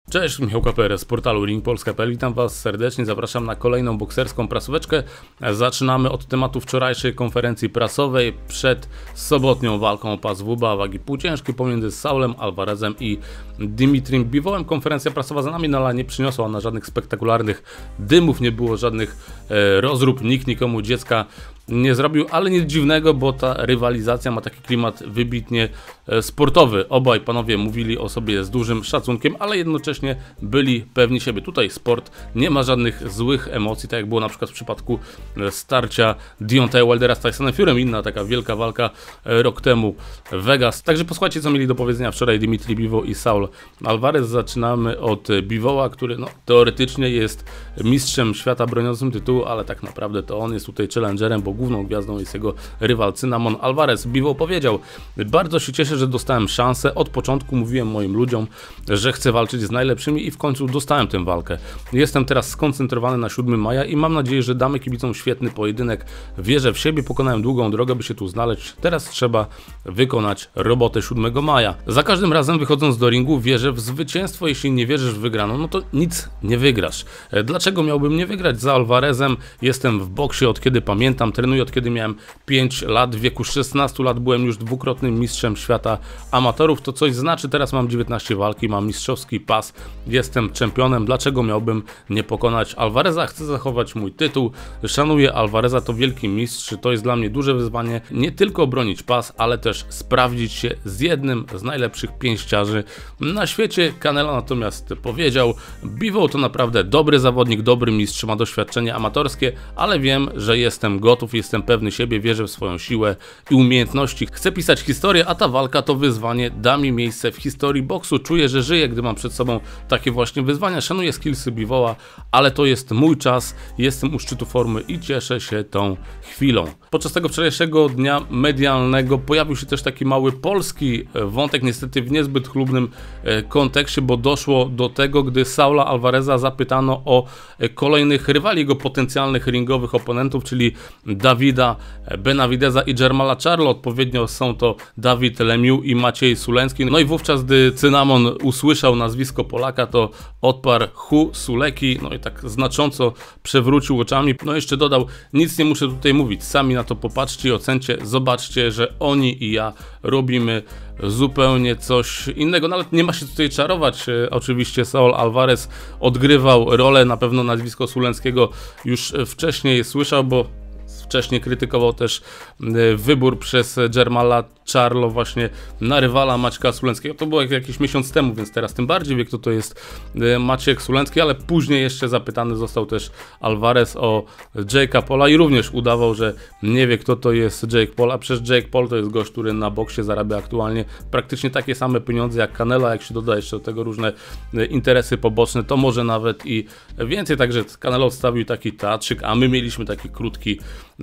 Cześć, Michał Kaper z portalu ringpolska.pl. Witam Was serdecznie, zapraszam na kolejną bokserską prasóweczkę. Zaczynamy od tematu wczorajszej konferencji prasowej przed sobotnią walką o pas WBA wagi półciężkiej pomiędzy Saulem Alvarezem i Dimitrim Bivołem. Konferencja prasowa za nami, ale nie przyniosła ona żadnych spektakularnych dymów, nie było żadnych rozrób, nikt nikomu dziecka nie zrobił, ale nic dziwnego, bo ta rywalizacja ma taki klimat wybitnie sportowy. Obaj panowie mówili o sobie z dużym szacunkiem, ale jednocześnie byli pewni siebie. Tutaj sport nie ma żadnych złych emocji, tak jak było na przykład w przypadku starcia Deontaya Wildera z Tysonem Furym, inna taka wielka walka rok temu w Vegas. Także posłuchajcie, co mieli do powiedzenia wczoraj Dimitri Bivol i Saul Alvarez. Zaczynamy od Bivoła, który teoretycznie jest mistrzem świata broniącym tytułu, ale tak naprawdę to on jest tutaj challengerem, bo główną gwiazdą jest jego rywal Cynamon Alvarez. Bivol powiedział: bardzo się cieszę, że dostałem szansę. Od początku mówiłem moim ludziom, że chcę walczyć z najlepszymi i w końcu dostałem tę walkę. Jestem teraz skoncentrowany na 7 maja i mam nadzieję, że damy kibicom świetny pojedynek. Wierzę w siebie, pokonałem długą drogę, by się tu znaleźć. Teraz trzeba wykonać robotę 7 maja. Za każdym razem wychodząc do ringu wierzę w zwycięstwo. Jeśli nie wierzysz w wygraną, no to nic nie wygrasz. Dlaczego miałbym nie wygrać za Alvarezem? Jestem w boksie od kiedy pamiętam, trenuję od kiedy miałem 5 lat. W wieku 16 lat byłem już dwukrotnym mistrzem świata amatorów. To coś znaczy, teraz mam 19 walki, mam mistrzowski pas, jestem czempionem. Dlaczego miałbym nie pokonać Alvareza? Chcę zachować mój tytuł, szanuję Alvareza, to wielki mistrz, to jest dla mnie duże wyzwanie, nie tylko obronić pas, ale też sprawdzić się z jednym z najlepszych pięściarzy na świecie. Canelo natomiast powiedział: Bivol to naprawdę dobry zawodnik, dobry mistrz, ma doświadczenie amatorskie, ale wiem, że jestem gotów, jestem pewny siebie, wierzę w swoją siłę i umiejętności. Chcę pisać historię, a ta walka to wyzwanie da mi miejsce w historii boksu. Czuję, że żyję, gdy mam przed sobą takie właśnie wyzwania. Szanuję skillsy Bivola, ale to jest mój czas, jestem u szczytu formy i cieszę się tą chwilą. Podczas tego wczorajszego dnia medialnego pojawił się też taki mały polski wątek, niestety w niezbyt chlubnym kontekście, bo doszło do tego, gdy Saula Alvareza zapytano o kolejnych rywali, jego potencjalnych ringowych oponentów, czyli Davida Benavideza i Jermala Charlo. Odpowiednio są to Dawid Lemieux i Maciej Suleński. No i wówczas, gdy Cynamon usłyszał nazwisko Polaka, to odparł Hu Suleki, no i tak znacząco przewrócił oczami. No jeszcze dodał: nic nie muszę tutaj mówić, sami na to popatrzcie i ocencie, zobaczcie, że oni i ja robimy zupełnie coś innego. Nawet nie ma się tutaj czarować. Oczywiście Saul Alvarez odgrywał rolę, na pewno nazwisko Suleńskiego już wcześniej słyszał, bo wcześniej krytykował też wybór przez Jermala Charlo właśnie na rywala Maćka Suleńskiego. To było jakiś miesiąc temu, więc teraz tym bardziej wie, kto to jest Maciek Suleński, ale później jeszcze zapytany został też Alvarez o Jake'a Paula i również udawał, że nie wie, kto to jest Jake Paul, a przecież Jake Paul to jest gość, który na boksie zarabia aktualnie praktycznie takie same pieniądze jak Canelo, jak się doda jeszcze do tego różne interesy poboczne, to może nawet i więcej. Także Canelo odstawił taki teatrzyk, a my mieliśmy taki krótki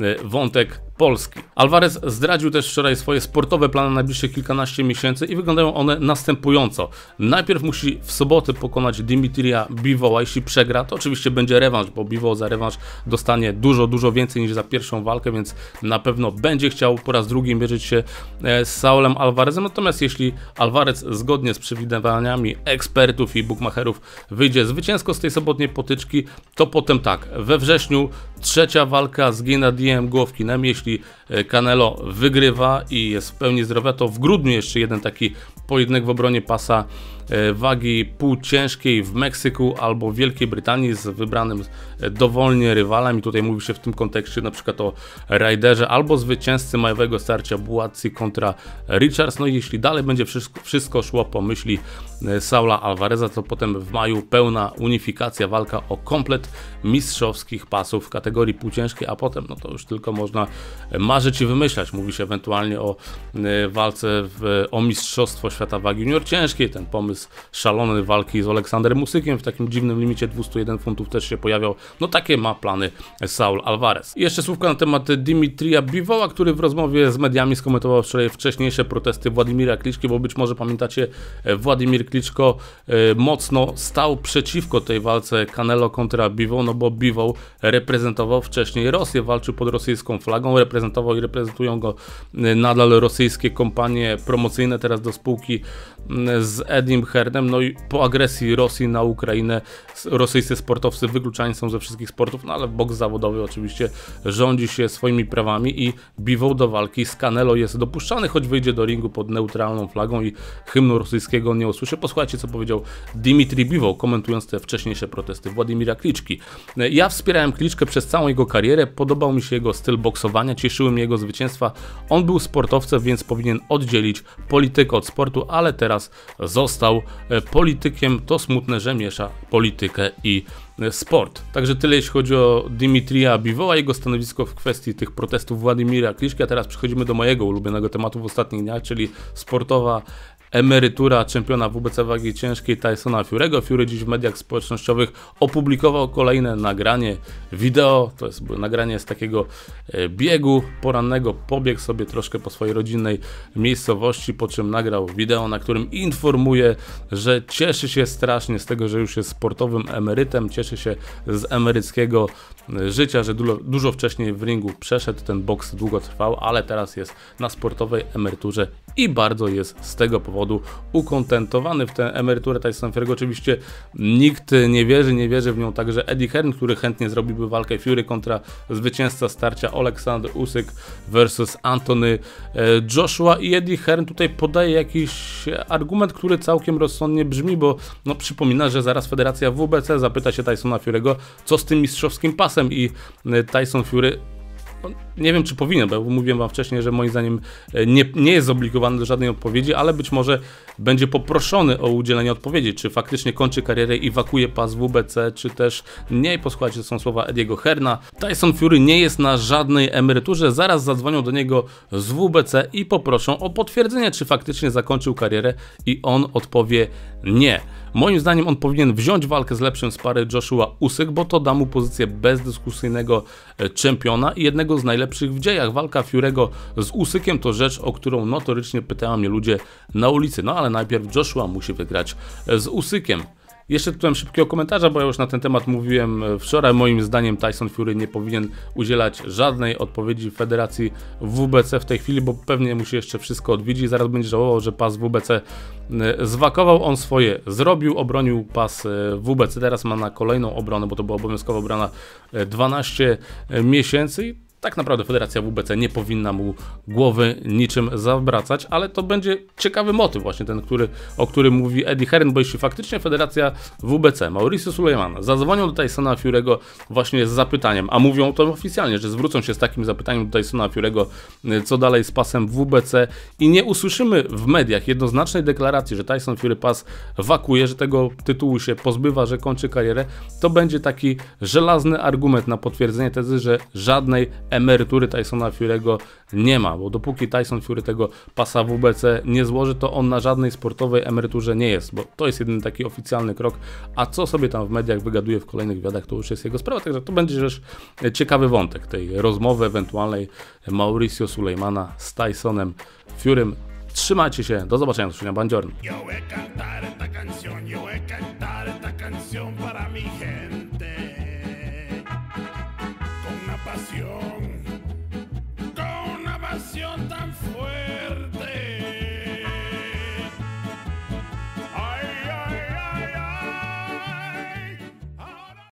wątek polski. Alvarez zdradził też wczoraj swoje sportowe plany na najbliższych kilkanaście miesięcy i wyglądają one następująco. Najpierw musi w sobotę pokonać Dimitria Bivola. Jeśli przegra, to oczywiście będzie rewanż, bo Bivol za rewanż dostanie dużo więcej niż za pierwszą walkę, więc na pewno będzie chciał po raz drugi mierzyć się z Saulem Alvarezem. Natomiast jeśli Alvarez zgodnie z przewidywaniami ekspertów i bookmacherów wyjdzie zwycięsko z tej sobotniej potyczki, to potem tak, we wrześniu trzecia walka z Gennadiem Gołowkinem. Jeśli Canelo wygrywa i jest w pełni zdrowia, to w grudniu jeszcze jeden taki pojedynek w obronie pasa wagi półciężkiej w Meksyku albo w Wielkiej Brytanii z wybranym dowolnie rywalem. I tutaj mówi się w tym kontekście na przykład o Ryderze albo zwycięzcy majowego starcia Buatsi kontra Richards. No i jeśli dalej będzie wszystko szło po myśli Saula Alvareza, to potem w maju pełna unifikacja, walka o komplet mistrzowskich pasów w kategorii półciężkiej, a potem no to już tylko można marzyć i wymyślać. Mówi się ewentualnie o walce o mistrzostwo świata wagi junior ciężkiej. Ten pomysł szalony walki z Aleksanderem Usykiem w takim dziwnym limicie 201 funtów też się pojawiał. No takie ma plany Saul Alvarez. I jeszcze słówka na temat Dimitria Bivola, który w rozmowie z mediami skomentował wczoraj wcześniejsze protesty Władimira Kliczki, bo być może pamiętacie, Władimir Kliczko mocno stał przeciwko tej walce Canelo kontra Bivol, no bo Bivol reprezentował wcześniej Rosję, walczył pod rosyjską flagą, reprezentował i reprezentują go nadal rosyjskie kompanie promocyjne, teraz do spółki z Edim Eddiem Hearnem, no i po agresji Rosji na Ukrainę rosyjscy sportowcy wykluczani są ze wszystkich sportów, no ale boks zawodowy oczywiście rządzi się swoimi prawami i Bivol do walki z Canelo jest dopuszczany, choć wyjdzie do ringu pod neutralną flagą i hymnu rosyjskiego nie usłyszy. Posłuchajcie, co powiedział Dmitrij Bivol, komentując te wcześniejsze protesty Władimira Kliczki. Ja wspierałem Kliczkę przez całą jego karierę, podobał mi się jego styl boksowania, cieszyły mnie jego zwycięstwa. On był sportowcem, więc powinien oddzielić politykę od sportu, ale teraz został politykiem. To smutne, że miesza politykę i sport. Także tyle jeśli chodzi o Dmitrija Bivola, jego stanowisko w kwestii tych protestów Władimira Kliczki. A teraz przechodzimy do mojego ulubionego tematu w ostatnich dniach, czyli sportowa emerytura czempiona WBC wagi ciężkiej Tysona Fury'ego. Fury dziś w mediach społecznościowych opublikował kolejne nagranie wideo. To jest nagranie z takiego biegu porannego. Pobiegł sobie troszkę po swojej rodzinnej miejscowości, po czym nagrał wideo, na którym informuje, że cieszy się strasznie z tego, że już jest sportowym emerytem, cieszy się z emeryckiego życia, że dużo wcześniej w ringu przeszedł, ten boks długo trwał, ale teraz jest na sportowej emeryturze i bardzo jest z tego powodu ukontentowany. W tę emeryturę Tysona Fury'ego oczywiście nikt nie wierzy w nią także Eddie Hearn, który chętnie zrobiłby walkę Fury kontra zwycięzca starcia Aleksander Usyk versus Anthony Joshua, i Eddie Hearn tutaj podaje jakiś argument, który całkiem rozsądnie brzmi, bo no, przypomina, że zaraz federacja WBC zapyta się Tysona Fury'ego, co z tym mistrzowskim pasem, i Tyson Fury, nie wiem czy powinien, bo mówiłem wam wcześniej, że moim zdaniem nie jest zobligowany do żadnej odpowiedzi, ale być może będzie poproszony o udzielenie odpowiedzi, czy faktycznie kończy karierę i wakuje pas WBC, czy też nie. I posłuchajcie, to są słowa Eddiego Hearna. Tyson Fury nie jest na żadnej emeryturze, zaraz zadzwonią do niego z WBC i poproszą o potwierdzenie, czy faktycznie zakończył karierę, i on odpowie nie. Moim zdaniem on powinien wziąć walkę z lepszym z pary Joshua Usyk, bo to da mu pozycję bezdyskusyjnego czempiona i jednego z najlepszych w dziejach. Walka Fury'ego z Usykiem to rzecz, o którą notorycznie pytają mnie ludzie na ulicy. No ale najpierw Joshua musi wygrać z Usykiem. Jeszcze tytułem szybkiego komentarza, bo ja już na ten temat mówiłem wczoraj. Moim zdaniem Tyson Fury nie powinien udzielać żadnej odpowiedzi federacji WBC w tej chwili, bo pewnie musi jeszcze wszystko odwiedzić. Zaraz będzie żałował, że pas WBC zwakował. On swoje zrobił, obronił pas WBC. Teraz ma na kolejną obronę, bo to była obowiązkowa obrona, 12 miesięcy. Tak naprawdę federacja WBC nie powinna mu głowy niczym zawracać, ale to będzie ciekawy motyw właśnie ten, o którym mówi Eddie Hearn, bo jeśli faktycznie federacja WBC, Mauricio Sulejmana zadzwonią do Tysona Fury'ego właśnie z zapytaniem, a mówią to oficjalnie, że zwrócą się z takim zapytaniem do Tysona Fury'ego, co dalej z pasem WBC, i nie usłyszymy w mediach jednoznacznej deklaracji, że Tyson Fury pas wakuje, że tego tytułu się pozbywa, że kończy karierę, to będzie taki żelazny argument na potwierdzenie tezy, że żadnej emerytury Tysona Fury'ego nie ma, bo dopóki Tyson Fury tego pasa WBC nie złoży, to on na żadnej sportowej emeryturze nie jest, bo to jest jedyny taki oficjalny krok, a co sobie tam w mediach wygaduje w kolejnych wywiadach, to już jest jego sprawa, także to będzie też ciekawy wątek tej rozmowy ewentualnej Mauricio Sulejmana z Tysonem Furym. Trzymajcie się, do zobaczenia, do usłyszenia, buongiorno. Pasión.